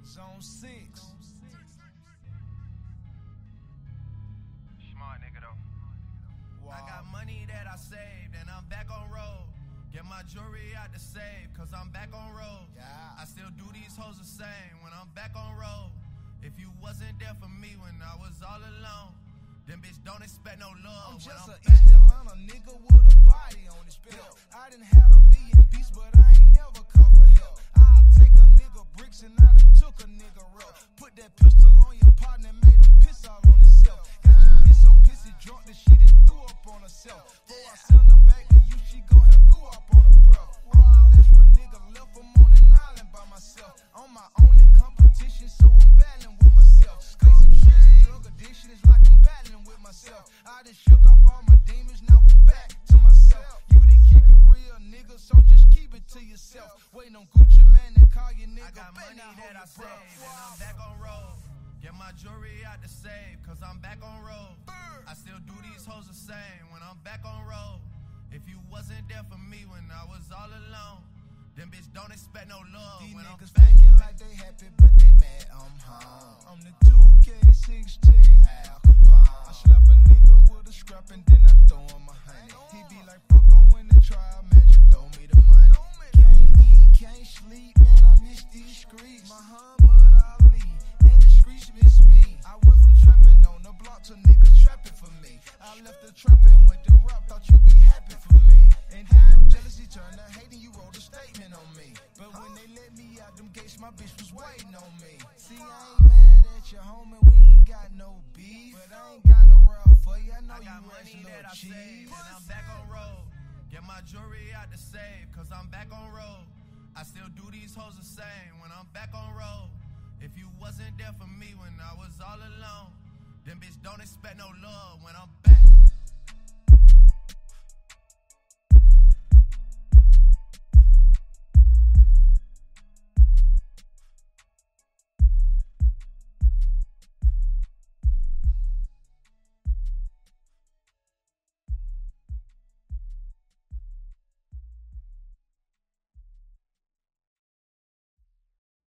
Zone 6. Smart nigga though. Wow. I got money that I saved and I'm back on road. Get my jewelry out the safe, cause I'm back on road. Yeah. I still do these hoes the same when I'm back on road. If you wasn't there for me when I was all alone, then bitch don't expect no love. I'm when just I'm a back. East Atlanta nigga with a body on his belt. I done had a million beats, but I ain't never called for help. I'll take a nigga bricks and I done took a nigga rope. Put that pistol on your partner and made him piss all on himself. Got your bitch so pissy drunk that she done threw up on herself. Before I send her back to you, she gon' have go up on her bro. I'm the last real nigga left, I'm on an island by myself. I'm my only competition, so I'm battling with myself. Facing prison, drug addiction is like I'm battling with myself. I done shook off all my demons, now I'm back to myself. You done keep it real, nigga, so just keep it to yourself. Waiting on Gucci man and call your nigga. I got money that I saved and I'm back on road. Get my jewelry out the safe, cause I'm back on road. I still do these hoes the same when I'm back on road. If you wasn't there for me when I was all alone, then bitch don't expect no love. These when I'm niggas back. faking like they happy, but they mad I'm home. I'm the 2K16 Al Capone. I slap a nigga with a scrap and then I throw him a honey. He be like, fuck on when the trial, man, just throw me the money. Can't eat, can't sleep, man, I miss these streets. Muhammad Ali, and the streets miss me. I went from trapping on the block to niggas trapping for me. I left the trapping, went to rap, thought you'd be happy for me. And then your jealousy turned to hate and you wrote a statement on me. But when they let me out them gates, my bitch was waiting on me. See, I ain't mad at you, homie, we ain't got no beef. But I ain't got no rub for you, I know I got you money rest that I little saved cheese. and I'm back on road. Get my jewelry out the safe, cause I'm back on road. I still do these hoes the same when I'm back on road. If you wasn't there for me when I was all alone, then bitch don't expect no love when I'm back.